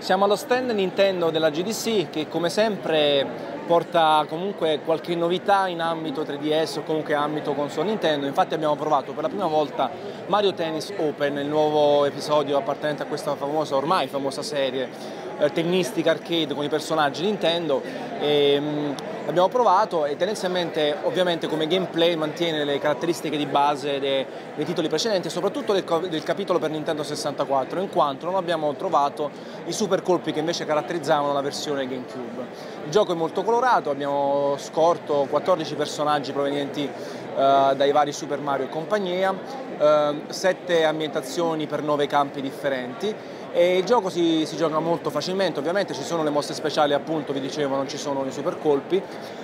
Siamo allo stand Nintendo della GDC che come sempre porta comunque qualche novità in ambito 3DS o comunque ambito console Nintendo. Infatti abbiamo provato per la prima volta Mario Tennis Open, il nuovo episodio appartenente a questa famosa, ormai famosa serie tennistica arcade con i personaggi Nintendo. L'abbiamo provato e tendenzialmente ovviamente come gameplay mantiene le caratteristiche di base dei titoli precedenti e soprattutto del capitolo per Nintendo 64, in quanto non abbiamo trovato i super colpi che invece caratterizzavano la versione GameCube. Il gioco è molto colorato, abbiamo scorto 14 personaggi provenienti dai vari Super Mario e compagnia, 7 ambientazioni per 9 campi differenti. E il gioco si gioca molto facilmente, ovviamente ci sono le mosse speciali, appunto vi dicevo non ci sono i super colpi.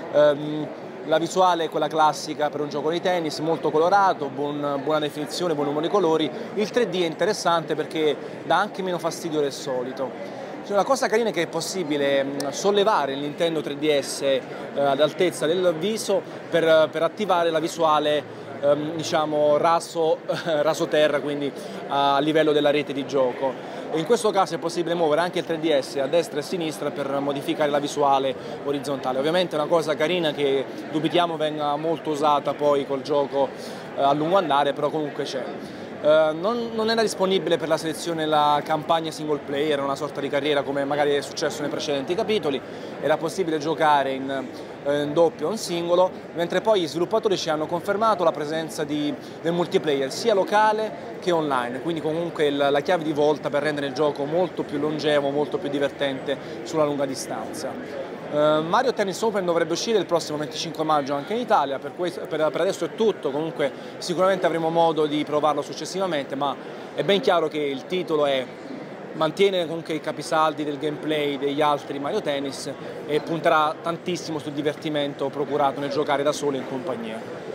La visuale è quella classica per un gioco di tennis, molto colorato, buona definizione, buon numero di colori. Il 3D è interessante perché dà anche meno fastidio del solito. La cosa carina è che è possibile sollevare il Nintendo 3DS ad altezza del viso per attivare la visuale diciamo raso terra, quindi a livello della rete di gioco. In questo caso è possibile muovere anche il 3DS a destra e a sinistra per modificare la visuale orizzontale. Ovviamente è una cosa carina che dubitiamo venga molto usata poi col gioco a lungo andare, però comunque c'è. Non era disponibile per la selezione la campagna single player, una sorta di carriera come magari è successo nei precedenti capitoli, era possibile giocare in doppio o in singolo, mentre poi gli sviluppatori ci hanno confermato la presenza del multiplayer sia locale che online, quindi comunque la chiave di volta per rendere il gioco molto più longevo, molto più divertente sulla lunga distanza. Mario Tennis Open dovrebbe uscire il prossimo 25 maggio anche in Italia, per adesso è tutto, comunque sicuramente avremo modo di provarlo successivamente, ma è ben chiaro che il titolo mantiene comunque i capisaldi del gameplay degli altri Mario Tennis e punterà tantissimo sul divertimento procurato nel giocare da solo in compagnia.